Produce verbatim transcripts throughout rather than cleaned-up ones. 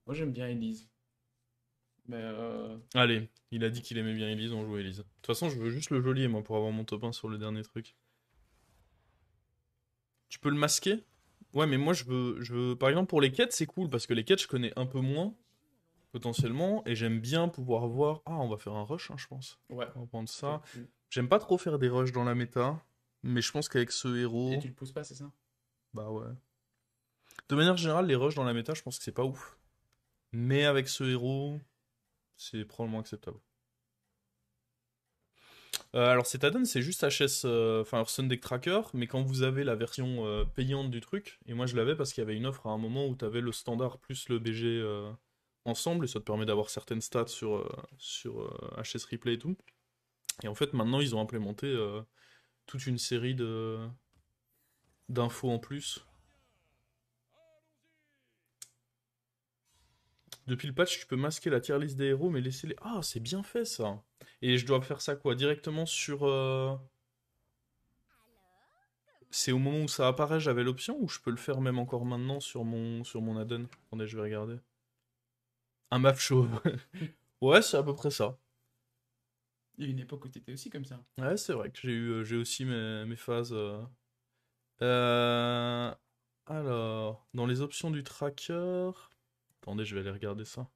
Moi, j'aime bien Elise. Mais euh, Allez, il a dit qu'il aimait bien Elise, on joue Elise. De toute façon, je veux juste le geôlier, moi, pour avoir mon top un sur le dernier truc. Tu peux le masquer? Ouais, mais moi, je veux, je veux... Par exemple, pour les quêtes, c'est cool, parce que les quêtes, je connais un peu moins, potentiellement, et j'aime bien pouvoir voir... Ah, on va faire un rush, hein, je pense. ouais, On va prendre ça peut ça. être cool. J'aime pas trop faire des rushs dans la méta, mais je pense qu'avec ce Et héros... tu le pousses pas, c'est ça? Bah ouais. De manière générale, les rushs dans la méta, je pense que c'est pas ouf. Mais avec ce héros, c'est probablement acceptable. Euh, alors, cet add-on, c'est juste H S, euh, enfin, Hearthstone Deck Tracker, mais quand vous avez la version euh, payante du truc, et moi je l'avais parce qu'il y avait une offre à un moment où tu avais le standard plus le B G euh, ensemble, et ça te permet d'avoir certaines stats sur, euh, sur euh, H S Replay et tout. Et en fait, maintenant, ils ont implémenté euh, toute une série de d'infos en plus. Depuis le patch, tu peux masquer la tier list des héros, mais laisser les... Ah, c'est bien fait ça. Et je dois faire ça quoi? Directement sur... euh, C'est au moment où ça apparaît, j'avais l'option, ou je peux le faire même encore maintenant sur mon, sur mon add-on? Attendez, je vais regarder. Un map chauve. Ouais, c'est à peu près ça. Il y a une époque où t'étais aussi comme ça. Ouais, c'est vrai que j'ai eu, euh, j'ai aussi mes, mes phases. euh. Euh, Alors, dans les options du tracker... Attendez, je vais aller regarder ça.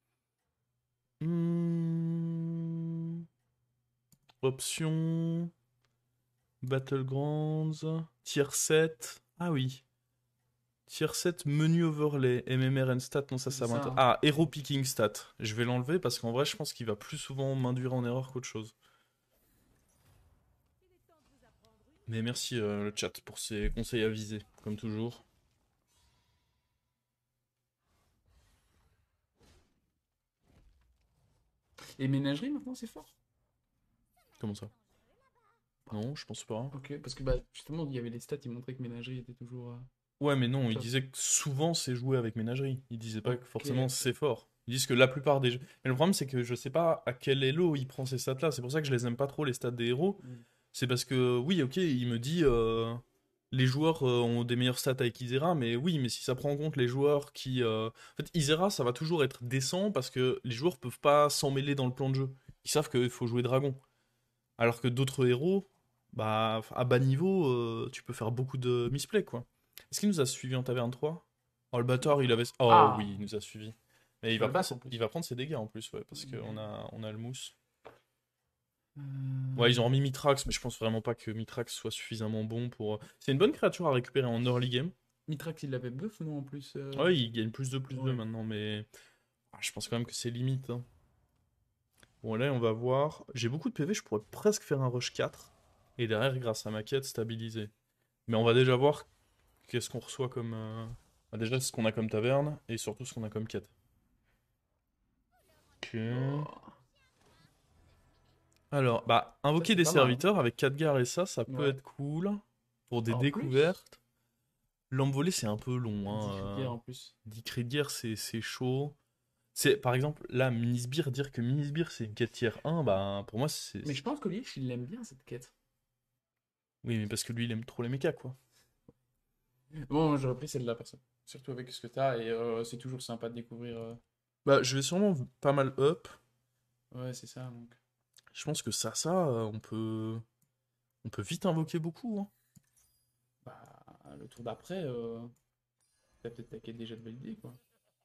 Hmm, Options... Battlegrounds... Tier sept... Ah oui. Tier sept, menu overlay, M M R and stat, non ça C'est ça ça, m'intéresse. hein. Ah, hero picking stat. Je vais l'enlever parce qu'en vrai je pense qu'il va plus souvent m'induire en erreur qu'autre chose. Mais merci euh, le chat pour ces conseils avisés, comme toujours. Et ménagerie, maintenant, c'est fort. Comment ça? Non, je pense pas. Ok, parce que bah, justement, il y avait les stats, ils montraient que ménagerie était toujours euh, Ouais, mais non, il top. disait que souvent c'est joué avec ménagerie. Il disait pas que Ok, forcément ok. c'est fort. Ils disent que la plupart des jeux. Mais le problème c'est que je sais pas à quel elo il prend ces stats là. C'est pour ça que je les aime pas trop les stats des héros. Mm. C'est parce que oui, ok, il me dit euh, les joueurs euh, ont des meilleures stats avec Isera, mais oui, mais si ça prend en compte les joueurs qui. euh, En fait, Isera, ça va toujours être décent parce que les joueurs peuvent pas s'en mêler dans le plan de jeu. Ils savent qu'il faut jouer dragon. Alors que d'autres héros, bah, à bas niveau, euh, tu peux faire beaucoup de misplay, quoi. Est-ce qu'il nous a suivi en taverne trois? Oh, le bâtard, il avait. Oh Ah! oui, il nous a suivi. Mais il Tu vas va le prendre, battre ses- en il plus. va prendre ses dégâts en plus, ouais, parce qu'on Merde. a, on a le mousse. Ouais, ils ont Euh, remis Mitrax, mais je pense vraiment pas que Mitrax soit suffisamment bon pour. C'est une bonne créature à récupérer en early game. Mitrax, il l'avait buff ou non en plus euh, Ouais, il gagne plus de plus de Ouais. maintenant, mais ah, je pense quand même que c'est limite, hein. Bon, là, on va voir. J'ai beaucoup de P V, je pourrais presque faire un rush quatre. Et derrière, grâce à ma quête, stabiliser. Mais on va déjà voir qu'est-ce qu'on reçoit comme. euh, bah, déjà, ce qu'on a comme taverne, et surtout ce qu'on a comme quête. Ok. Oh. Alors, bah, Ça, invoquer c'est des pas mal, hein. serviteurs avec Khadgar et ça, ça peut Ouais. être cool. Pour des En plus, découvertes. Lampe volée, c'est un peu long, dix hein. cris de euh, guerre en plus. dix cris de guerre, c'est c'est chaud. C'est, par exemple, là, Minisbir, dire que Minisbir c'est une quête tier un, bah, pour moi, c'est. Mais c'est- je pense que Lich, il l'aime bien cette quête. Oui, mais parce que lui, il aime trop les mechas, quoi. Bon, j'aurais pris celle-là, personne. Surtout avec ce que t'as, et euh, c'est toujours sympa de découvrir. euh, Bah, je vais sûrement pas mal up. Ouais, c'est ça, donc. Je pense que ça, ça, euh, on peut. On peut vite invoquer beaucoup, hein. Bah, le tour d'après, euh, t'as peut-être ta quête déjà de valider, quoi.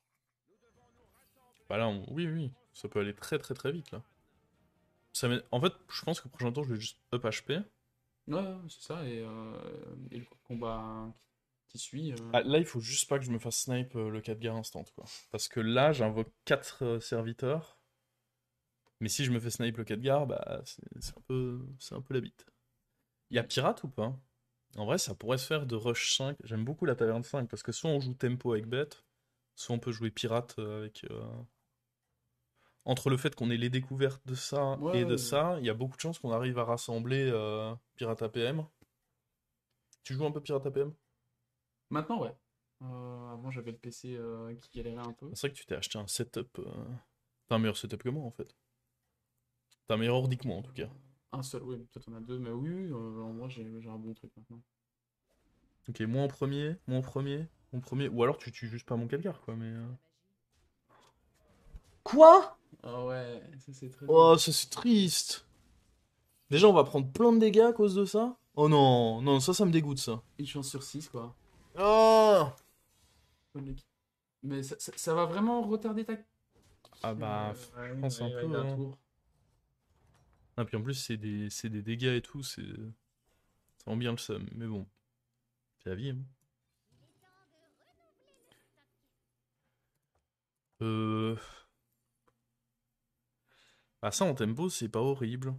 Bah là, on- oui, oui, ça peut aller très très très vite, là. Ça m'est- en fait, je pense que le prochain tour, je vais juste up H P. Ouais, ouais, c'est ça, et, euh, et le combat qui suit. euh, Ah, là, il faut juste pas que je me fasse snipe euh, le quatre guerres instant, quoi. Parce que là, j'invoque quatre serviteurs. Mais si je me fais snipe le quatre guerres, bah, c'est c'est un peu, c'est un peu la bite. Il y a Mm. pirate ou pas? En vrai, ça pourrait se faire de rush cinq. J'aime beaucoup la taverne cinq parce que soit on joue tempo avec bête, soit on peut jouer pirate euh, avec. euh, Entre le fait qu'on ait les découvertes de ça Ouais, et de ouais. ça, il y a beaucoup de chances qu'on arrive à rassembler euh, pirate A P M. Tu joues un peu pirate A P M? Maintenant, ouais. Euh, avant, j'avais le P C euh, qui galérait un peu. C'est vrai que tu t'es acheté un setup. euh, T'as un meilleur setup que moi en fait. T'as un meilleur ordi que moi en tout cas. Un seul, oui, peut-être on a deux, mais oui, oui, euh, en moi, j'ai j'ai un bon truc maintenant. Ok, moi en premier, moi en premier, mon premier. Ou alors tu tues juste pas mon Khadgar quoi, mais. euh, Quoi? Ah ouais, ça c'est très Oh, triste. ça c'est triste. Déjà, on va prendre plein de dégâts à cause de ça? Oh non, non, ça, ça me dégoûte, ça. Une chance sur six quoi. Oh! Mais ça, ça- ça va vraiment retarder ta... Ah bah, Euh, f- je ouais, pense un ouais, ouais, peu, d'un hein. tour. Ah, puis en plus, c'est des, c'est des dégâts et tout, c'est... Ça rend bien le seum, mais bon, c'est la vie, hein. Euh... Ah ça, en tempo, c'est pas horrible.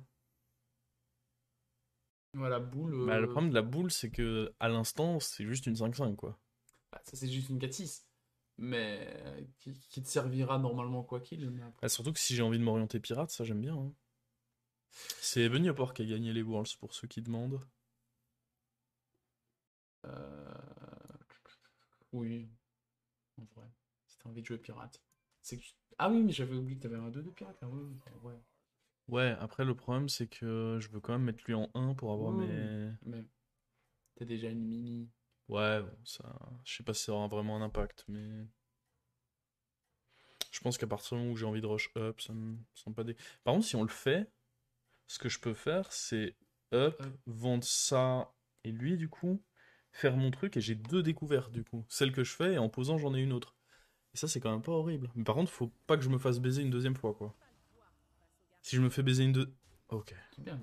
Voilà, boule, Bah, le euh, problème de la boule, c'est que à l'instant, c'est juste une cinq cinq, quoi. bah, ça c'est juste une quatre six. Mais euh, qui, qui te servira normalement quoi qu'il. Mais après... Ah, surtout que si j'ai envie de m'orienter pirate, ça j'aime bien, hein. C'est Bunnyhopper qui a gagné les Worlds, pour ceux qui demandent. euh, Oui, en vrai. Si t'as envie de jouer pirate. C'est que... Ah oui, mais j'avais oublié que t'avais un deux de pirate là. Ouais, ouais. Ouais. Ouais, après le problème, c'est que je veux quand même mettre lui en un pour avoir Oui, oui, mes... mais t'as déjà une mini. Ouais, bon, ça... Je sais pas si ça aura vraiment un impact, mais... Je pense qu'à partir du moment où j'ai envie de rush up, ça me semble pas des... Par contre, si on le fait, ce que je peux faire, c'est up, Euh, vendre ça et lui, du coup, faire mon truc, et j'ai deux découvertes, du coup. Celle que je fais, et en posant, j'en ai une autre. Et ça, c'est quand même pas horrible. Mais par contre, faut pas que je me fasse baiser une deuxième fois, quoi. Si je me fais baiser une deux... Ok. c'est bien.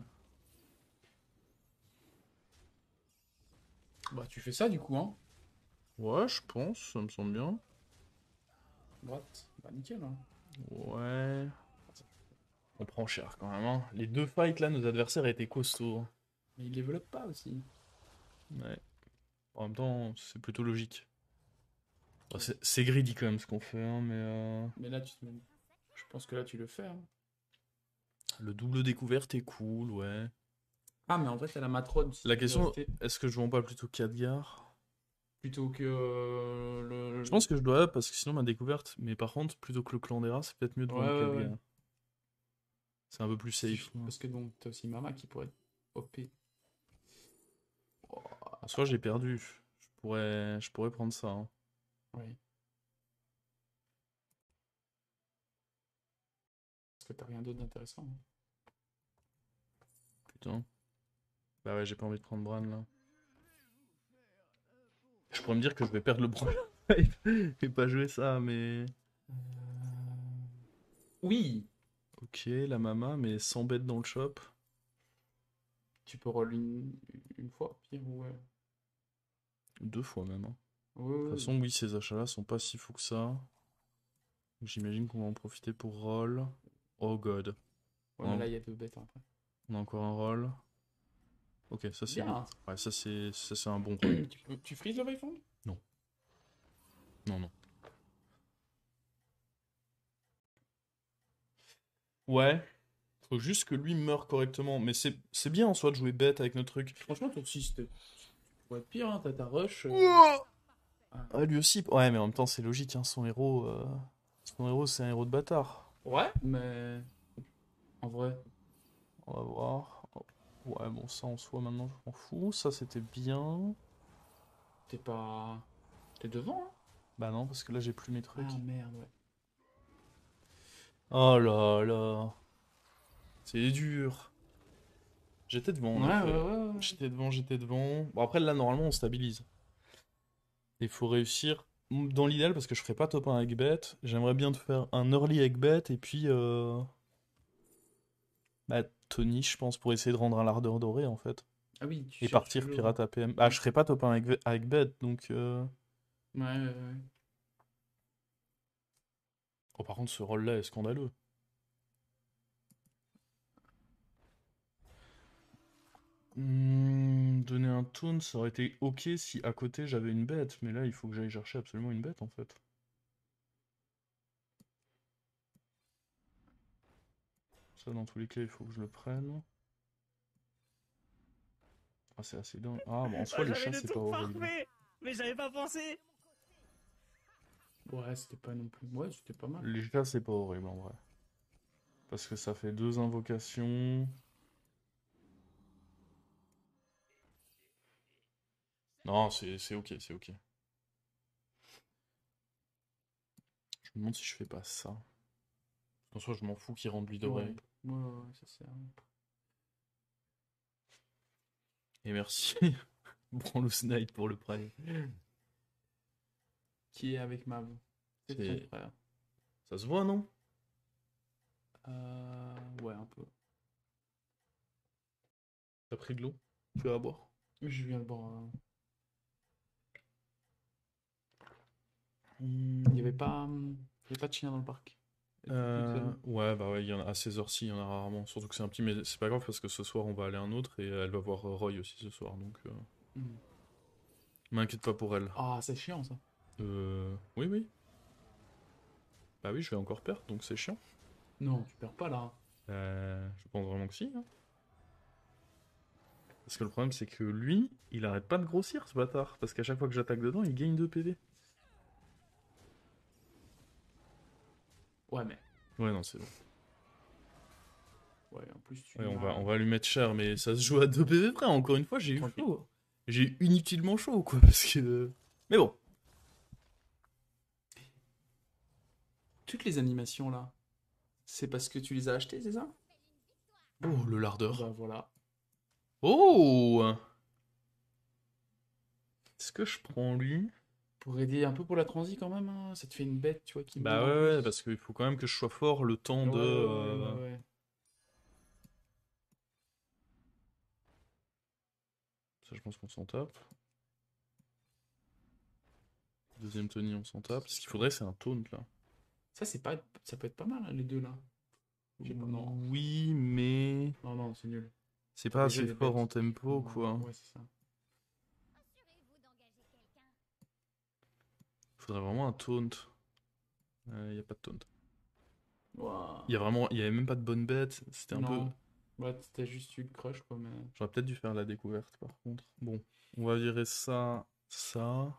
Bah tu fais ça du coup, hein. Ouais, je pense, ça me semble bien. Droite. Bah nickel, hein. Ouais. On prend cher quand même, hein. Les deux fights là, nos adversaires étaient costauds, hein. Mais il développe pas aussi. Ouais. En même temps, c'est plutôt logique. Bon, c'est c'est greedy quand même ce qu'on fait, hein, mais euh, Mais là, tu te... je pense que là, tu le fais, hein. le double découverte est cool, ouais. Ah, mais en vrai, t'as la matrone si La tu veux question, rester. est-ce que je vends pas plutôt Khadgar? Plutôt que euh, Je le... pense que je dois up parce que sinon ma découverte, mais par contre, plutôt que le clan des rats, c'est peut-être mieux de Ouais, vendre ouais, ouais. Khadgar. C'est un peu plus Si safe, je- hein. Parce que donc, t'as aussi Mama qui pourrait être O P. Oh, En soi, j'ai perdu. Je pourrais, je pourrais prendre ça, hein. oui. Parce que t'as rien d'autre d'intéressant, hein. Putain. Bah ouais, j'ai pas envie de prendre Bran là. Je pourrais me dire que je vais perdre le prochain fight et pas jouer ça, mais. Euh, Oui, Ok, la mama, mais sans bête dans le shop. tu peux roll une, une fois, pire, ou ouais. Deux fois même, hein. Ouais, De toute ouais, façon, oui, ces achats-là sont pas si fous que ça. J'imagine qu'on va en profiter pour roll. Oh god. ouais, mais On là, a, il y a deux bêtes après. on a encore un roll. Ok, ça c'est Bien. ouais, ça c'est ça c'est un bon roll. Tu, peux- tu frises le Wayfond? Non, non, non. Ouais, faut juste que lui meure correctement. Mais c'est c'est bien en soi de jouer bête avec notre truc. Franchement, ton six, c'était- pourrait être pire, hein. T'as ta rush. euh, Ouah. ah. Ah, lui aussi. Ouais, mais en même temps, c'est logique, hein, son héros. euh, Son héros, c'est un héros de bâtard. Ouais, mais en vrai, On va voir. Ouais, bon, ça en soi, maintenant, je m'en fous. Ça, c'était bien. t'es pas. T'es devant, hein? Bah non, parce que là, j'ai plus mes Ah trucs. merde, ouais. Oh là là. C'est dur. J'étais devant, Ouais, en ouais, effet. ouais, ouais. J'étais devant, j'étais devant. Bon, après, là, normalement, on stabilise. Il faut réussir. Dans l'idéal, parce que je ferai pas top un avec bête, j'aimerais bien te faire un early avec bête et puis. Euh... Bah, Tony, je pense, pour essayer de rendre un lardeur doré, en fait. Ah oui, tu Et cherches partir toujours. pirate A P M. Ah, je serai pas top un avec, avec bête, donc. euh, Ouais, ouais, ouais. Oh, par contre, ce rôle-là est scandaleux. Hmm, donner un toon, ça aurait été ok si à côté j'avais une bête, mais là il faut que j'aille chercher absolument une bête en fait. Ça, dans tous les cas, il faut que je le prenne. Ah, c'est assez dingue. Ah, bon, en Oh, soi, les j'avais chats, le c'est pas tour horrible. parfait, mais j'avais pas pensé. Ouais, c'était pas non plus. Ouais, c'était pas mal. Les chats, c'est pas horrible en vrai. Parce que ça fait deux invocations. Non, c'est c'est ok, c'est ok. Je me demande si je fais pas ça. En soi, je m'en fous qu'il rende lui Ouais, doré. ouais, ouais, ça sert. Et merci. Prends le snipe pour le prime. Qui est avec Mav? C'est ton C'est- frère. Ça se voit, non? Euh... Ouais, un peu. T'as pris de l'eau? Tu vas à boire? Je viens de boire. euh, Hmm. Il y avait pas, hum, il y avait pas de chien dans le parc. Elle était toute Euh, seule. ouais, bah ouais, il y en a, à ces heures-ci, il y en a rarement. Surtout que c'est un petit, mais c'est pas grave parce que ce soir, on va aller à un autre et elle va voir euh, Roy aussi ce soir. Donc, euh, Hmm. m'inquiète pas pour elle. Ah, c'est chiant ça. Euh, oui, oui. Bah oui, je vais encore perdre, donc c'est chiant. Non, tu perds pas là. Euh, je pense vraiment que si, hein. Parce que le problème, c'est que lui, il arrête pas de grossir, ce bâtard. Parce qu'à chaque fois que j'attaque dedans, il gagne deux P V. Ouais, mais. Ouais, non, c'est bon. Ouais, en plus, tu. Ouais, on m'as- va, on va lui mettre cher, mais ça se joue à deux P V près. Encore une fois, j'ai eu Tranquille. chaud. J'ai eu inutilement chaud, quoi. Parce que. Mais bon. Toutes les animations là, c'est parce que tu les as achetées, c'est ça? Oh, le lardeur. Bah voilà. Oh! Est-ce que je prends lui? Pour aider un peu pour la transi quand même, hein. Ça te fait une bête, tu vois, qui Bah meurt en ouais, ouais, plus. parce qu'il faut quand même que je sois fort le temps Ouais, de. ouais, ouais, euh, ouais, ouais. Ça, je pense qu'on s'en tape. Deuxième Tony, on s'en tape. Ce qu'il faudrait, c'est un taunt là. Ça, c'est pas... ça peut être pas mal, hein, les deux là. Je sais pas, non. Oui, mais. Non, non, c'est nul. C'est pas Déjà, assez les fort bêtes. en tempo, Ouais, quoi. ouais, c'est ça. Faudrait vraiment un taunt. Il y a pas de taunt. Ouah. Il y a vraiment, il y avait même pas de bonne bête. C'était un peu. Non. Ouais, t'as juste eu le crush, quoi, mais... J'aurais peut-être dû faire la découverte, par contre. Bon, on va virer ça, ça.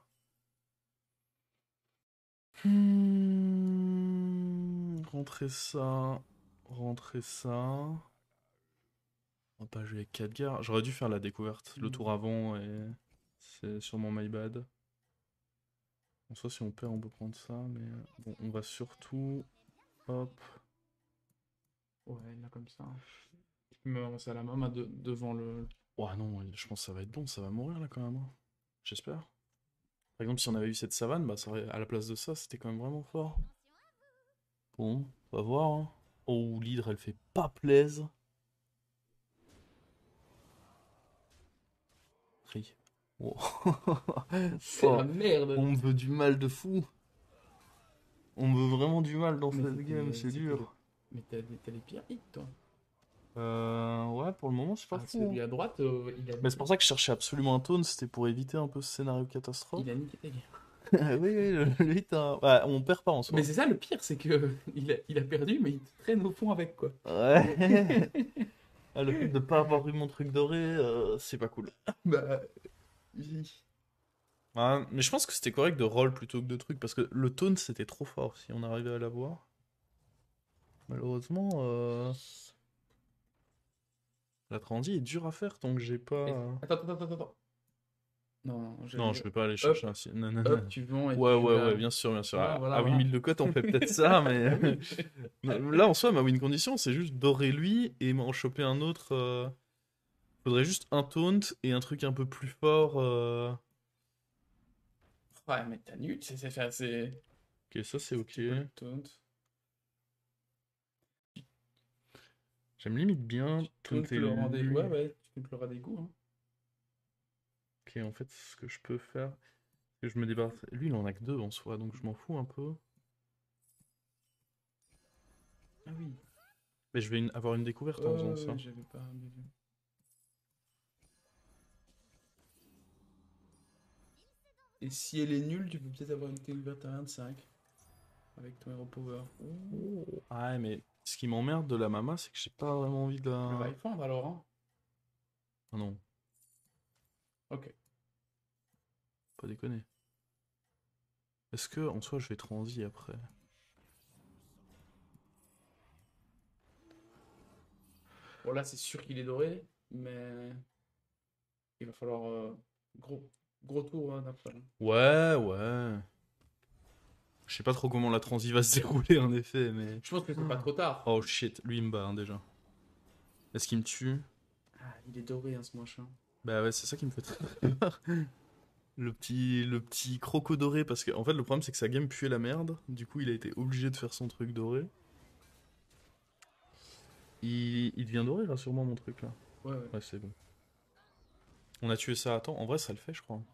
Hmm, rentrer ça, rentrer ça. On va pas jouer avec Khadgar. J'aurais dû faire la découverte le Mm. tour avant et c'est sûrement my bad. En soi, si on perd, on peut prendre ça, mais euh, bon, on va surtout. Hop. Ouais, là, comme ça. Je peux me avancer à la main de... devant le... Oh non, je pense que ça va être bon, ça va mourir là quand même, hein. J'espère. Par exemple, si on avait eu cette savane, bah, ça aurait- à la place de ça, c'était quand même vraiment fort. Bon, on va voir, hein. Oh, l'hydre, elle fait pas plaise. Ri. Oh. C'est Oh, la merde. on me veut du mal de fou. On me veut vraiment du mal dans Mais cette c'était- game, c'est c'était dur. Mais t'as des, t'as des pires hits, toi. Euh, ouais, pour le moment, c'est pas Ah, fou, celui hein. à droite, euh, il a... Mais c'est pour ça que je cherchais absolument un taunt, c'était pour éviter un peu ce scénario catastrophe. il a niqué ta game. Oui, oui, le, le hit, hein. Ouais, on perd pas en soi. Mais c'est ça le pire, c'est que il a, il a perdu, mais il te traîne au fond avec, quoi. Ouais. Ah, le fait de pas avoir eu mon truc doré, euh, c'est pas cool. Bah, oui. Ouais, mais je pense que c'était correct de roll plutôt que de trucs, parce que le taunt c'était trop fort si on arrivait à l'avoir. Malheureusement, euh, la transi est dure à faire tant que j'ai pas. Et- Attends, attends, attends, attends. Non, non, j'allais Non, dire, je peux pas aller chercher un. si- Non, non, non. hop, tu vends et Ouais, tu ouais, la- ouais, bien sûr, bien sûr. Voilà, À- voilà, à voilà. huit mille de cote, on fait peut-être ça, mais. Ah oui. Non, là, en soi, ma win condition, c'est juste dorer lui et m'en choper un autre. euh, Faudrait juste un taunt et un truc un peu plus fort. euh, Ouais, mais t'as nul, c'est c'est fait c'est... Ok, ça c'est ok. Tu peux le taunt. J'aime limite bien Tu tauntes taunter le rendez- lui. Ouais, ouais, tu tauntes le rendez-vous, hein. Ok, en fait, ce que je peux faire, c'est que je me débarrasse. Lui, il en a que deux en soi, donc je m'en fous un peu. Ah oui. Mais je vais une- avoir une découverte en Ouais, faisant ouais, ça. ouais, j'avais pas bien vu. Et si elle est nulle, tu peux peut-être avoir une découverte à vingt-cinq. Avec ton Hero Power. Oh. Ah, ouais, mais ce qui m'emmerde de la mama, c'est que j'ai pas vraiment envie de On va la. y fondre alors, hein. Ah non, Ok. pas déconner. Est-ce que en soi je vais transi après? Bon, là, c'est sûr qu'il est doré, mais il va falloir euh, gros, gros tour hein, d'après. Ouais, ouais. Je sais pas trop comment la transi va se dérouler en effet, mais... Je pense que c'est pas trop tard. Oh shit, lui il me bat hein, déjà. Est-ce qu'il me tue? Ah, il est doré, hein, ce machin. Bah ouais, c'est ça qui me fait très peur. Le petit, le petit croco doré, parce que en fait le problème c'est que sa game puait la merde, du coup il a été obligé de faire son truc doré. Il, il devient doré, rassure-moi mon truc là. Ouais, ouais. Ouais, c'est bon. On a tué ça à temps, en vrai ça le fait je crois.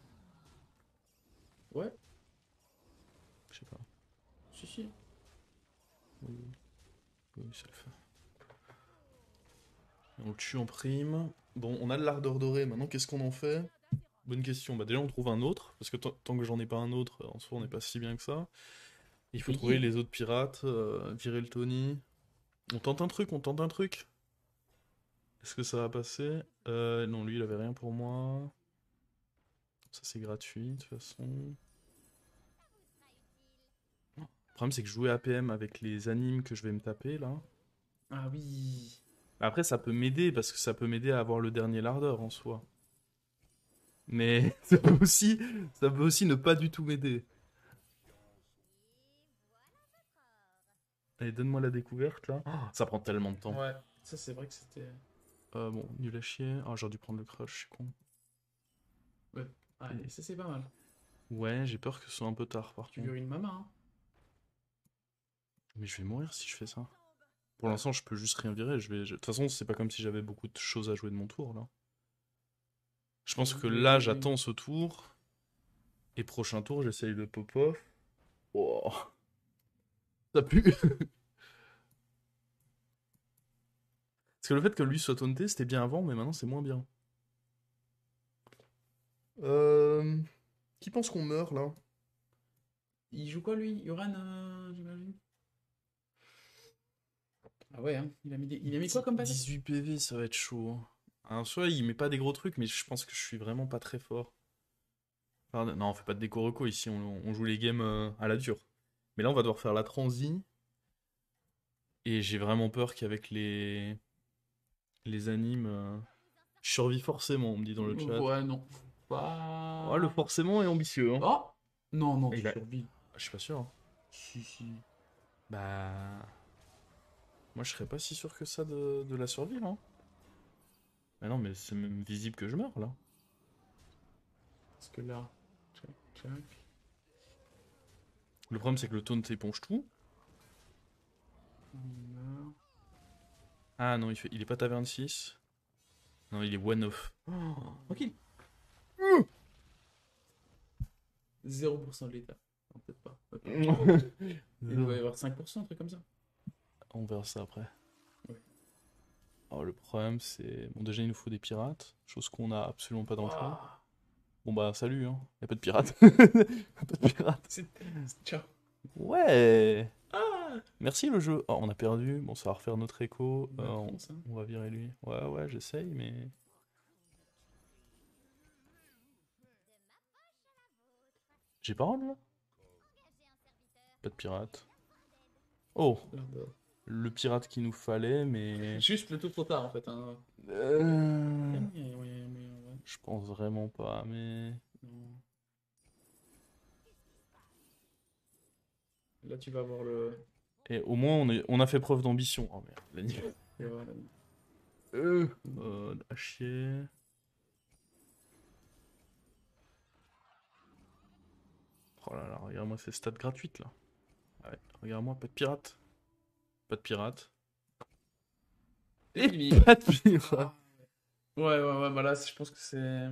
Ouais, Je sais pas. si, si. Oui, oui, ça le fait. On le tue en prime. Bon, on a le lardeur doré, maintenant qu'est-ce qu'on en fait? Bonne question. Bah déjà on trouve un autre, parce que tant tant que j'en ai pas un autre, en soi on n'est pas si bien que ça. Il faut Oui. trouver les autres pirates, euh, virer le Tony. On tente un truc, on tente un truc. Est-ce que ça va passer? Euh, non, lui il avait rien pour moi. Ça c'est gratuit de toute façon. Le problème c'est que jouer A P M avec les animes que je vais me taper là. Ah oui. Après ça peut m'aider, parce que ça peut m'aider à avoir le dernier lardeur en soi. Mais ça peut aussi, ça peut aussi ne pas du tout m'aider. Allez, donne-moi la découverte là. Oh, ça prend tellement de temps. Ouais, ça c'est vrai que c'était... Euh, bon, nul à chier. Ah, j'aurais dû prendre le crush, je suis con. Ah, et ça c'est pas mal. Ouais, j'ai peur que ce soit un peu tard par Tu contre. urines ma main, hein. Mais je vais mourir si je fais ça. Pour l'instant, je peux juste rien virer. Je vais... je- De toute façon, c'est pas comme si j'avais beaucoup de choses à jouer de mon tour là. Je pense que Oui, là, oui. j'attends ce tour. Et prochain tour, j'essaye le pop-off. Oh. Ça pue. Parce que le fait que lui soit taunté, c'était bien avant, mais maintenant c'est moins bien. Euh... Qui pense qu'on meurt là? Il joue quoi lui? Yoran, euh, j'imagine? Ah ouais, hein. Il a mis, des... il a mis quoi comme passif? dix-huit P V, ça va être chaud. Hein. Alors, soit il met pas des gros trucs, mais je pense que je suis vraiment pas très fort. Enfin, non, on fait pas de déco reco ici, on, on joue les games euh, à la dure. Mais là, on va devoir faire la transi. Et j'ai vraiment peur qu'avec les les animes, euh, je survis forcément, on me dit dans le chat. Ouais, non. Pas... Oh, le forcément est ambitieux. Hein. Oh! Non, non, Il tu a- survis. Je suis pas sûr. Hein. Si, si. Bah. Moi, je serais pas si sûr que ça de, de la survie, là. Mais non, mais c'est même visible que je meurs, là. Parce que là... Tchac, tchac. Le problème, c'est que le taunt éponge tout. On meurt. Ah non, il, fait... il est pas taverne six. Non, il est one off. Oh, tranquille. zéro pour cent de l'état. Non, peut-être pas. Ok. Il doit y avoir cinq pour cent, un truc comme ça. On verra ça après. Ouais. Alors, le problème, c'est... Bon, déjà, il nous faut des pirates. Chose qu'on a absolument pas dans le jeu. Ah, Bon, bah, salut, hein. Y a pas de pirates. Y a pas de pirates. c'est... Ciao. Ouais. Ah! Merci, le jeu. Oh, on a perdu. Bon, ça va refaire notre écho. Bah, Euh, on... fonce, hein. on va virer lui. Ouais, ouais, j'essaye, mais... J'ai parole, là? Pas de pirate. Oh, Merde. le pirate qu'il nous fallait, mais... Juste le tout trop tard en fait. Hein. Euh, Ouais, ouais, ouais, ouais. Je pense vraiment pas, mais... Non. Là tu vas avoir le. Et au moins, on, est... on a fait preuve d'ambition. Oh merde, la nuit. Et voilà. Euh... euh, à chier. Oh là là, regarde-moi ces stats gratuites, là. Ouais, regarde-moi, pas de pirate. Pas de pirate. Et fini. pas de pirate. Ouais, ouais, ouais, bah là je pense que c'est.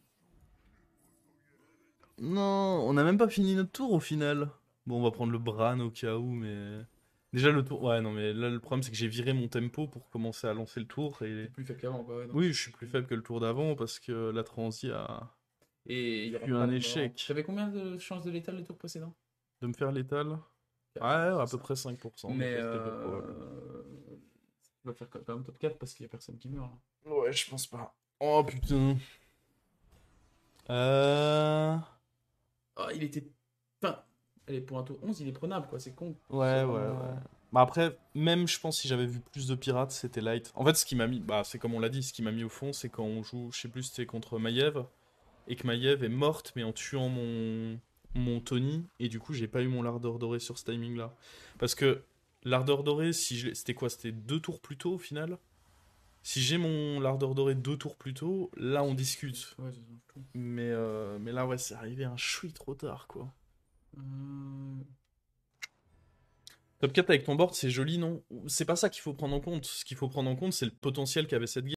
Non, on n'a même pas fini notre tour au final. Bon, on va prendre le Bran au cas où, mais... Déjà le tour... Ouais, non, mais là le problème c'est que j'ai viré mon tempo pour commencer à lancer le tour et... Plus faible qu'avant, quoi. Ouais, donc- Oui, je suis plus faible que le tour d'avant parce que la transi a... Et il y aura eu pas un de échec. mort. T'avais combien de chances de l'étal le tour précédent? De me faire létal? Ouais, à peu près cinq pour cent. donc Mais ça, c'était pas euh... probable. tu vas faire quand même top quatre parce qu'il y a personne qui meurt. Là. Ouais, je pense pas. Oh putain. Euh... Oh, il était. Enfin, allez, pour un tour onze, il est prenable quoi, c'est con. Ouais, C'est ouais, vraiment- ouais. Bah après, même je pense si j'avais vu plus de pirates, c'était light. En fait, ce qui m'a mis, bah c'est comme on l'a dit, ce qui m'a mis au fond, c'est quand on joue, je sais plus, c'était contre Maiev, et que Maiev est morte, mais en tuant mon mon Tony, et du coup, j'ai pas eu mon lardeur doré sur ce timing-là. Parce que l'ardeur doré, si je l'ai- c'était quoi? C'était deux tours plus tôt au final? Si j'ai mon lardeur doré deux tours plus tôt, là on discute. Ouais, ça change tout. Mais, euh, mais là, ouais, c'est arrivé un chouï trop tard, quoi. Euh, Top quatre avec ton board, c'est joli, non? C'est pas ça qu'il faut prendre en compte. Ce qu'il faut prendre en compte, c'est le potentiel qu'avait cette game.